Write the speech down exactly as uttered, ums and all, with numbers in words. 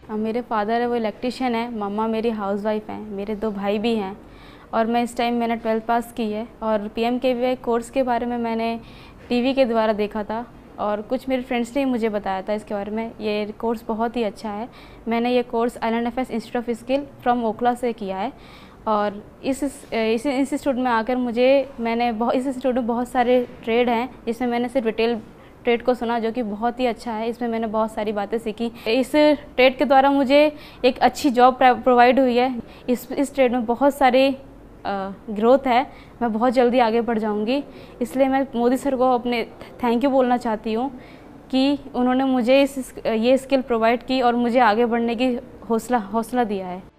अब मेरे फादर है वो इलेक्ट्रिशियन है, मम्मा मेरी हाउसवाइफ हैं, मेरे दो भाई भी हैं और मैं इस टाइम मैंने ट्वेल्थ पास की है। और P M K V Y course के बारे में मैंने टीवी के द्वारा देखा था और कुछ मेरे फ्रेंड्स ने मुझे बताया था इसके बारे में। ये कोर्स बहुत ही अच्छा है। मैंने ये course I L N F S institute of skill from Okhla से किया है और इस इस इंस्टीट्यूट में आकर मुझे मैंने बहुत इस इंस्टीट्यूट में बहुत सारे ट्रेड हैं जिसमें मैंने सिर्फ रिटेल ट्रेड को सुना, जो कि बहुत ही अच्छा है। इसमें मैंने बहुत सारी बातें सीखी। इस ट्रेड के द्वारा मुझे एक अच्छी जॉब प्रोवाइड हुई है। इस इस ट्रेड में बहुत सारी ग्रोथ है, मैं बहुत जल्दी आगे बढ़ जाऊंगी। इसलिए मैं मोदी सर को अपने थैंक यू बोलना चाहती हूँ कि उन्होंने मुझे इस ये स्किल प्रोवाइड की और मुझे आगे बढ़ने की हौसला हौसला दिया है।